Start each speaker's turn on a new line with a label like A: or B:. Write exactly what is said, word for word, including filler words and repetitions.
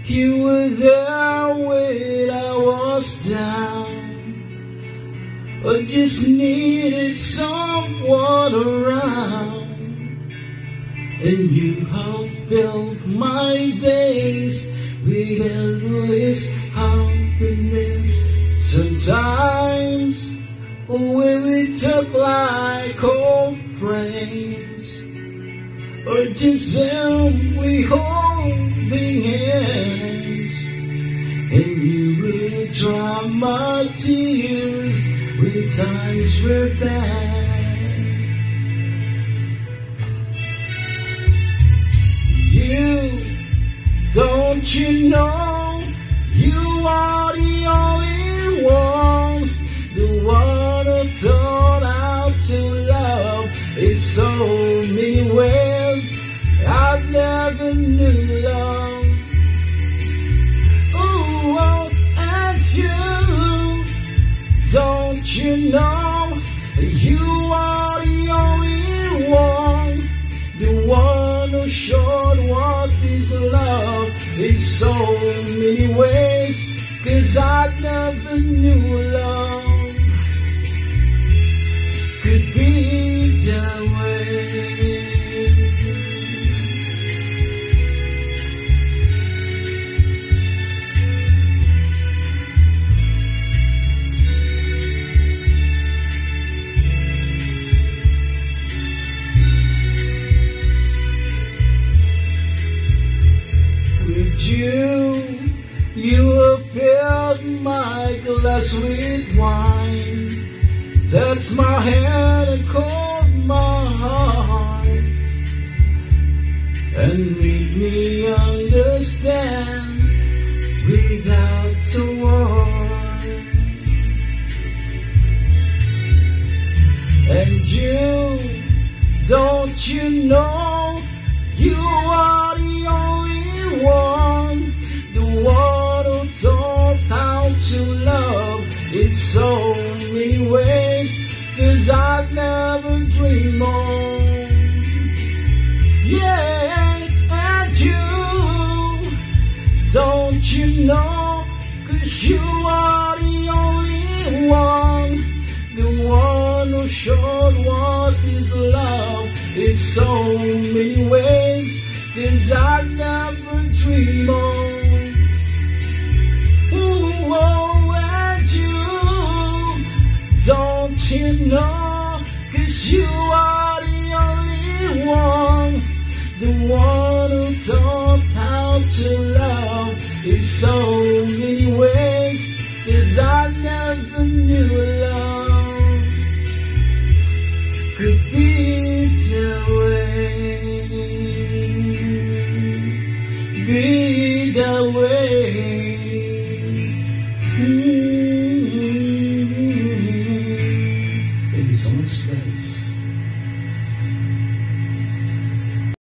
A: You were there when I was down. I just needed someone around, and you have filled my days with endless happiness. Sometimes when we talk like old friends, or just simply holding hands, and you will dry my tears when times were bad. You, don't you know, you are the only one, the one who taught how to love in so many ways I never knew love. Oh, oh, and you, don't you know, you are the only one, the one who showed what is love in so many ways, 'cause I never knew love could be that way. With you, you have filled my glass with wine. That's my hand and cold my heart, and made me understand without a word. And you, don't you know, you are the only one, the one who taught how to love in so many ways, 'cause I'd never dream of. Yeah, and you, don't you know, 'cause you are the only one, the one who showed what is love in so many ways, 'cause I'd never dream of. Ooh, oh, and you, don't you know, 'cause you are the only one, the one who taught how to love in so many ways, 'cause I never knew love could be that way, be that way.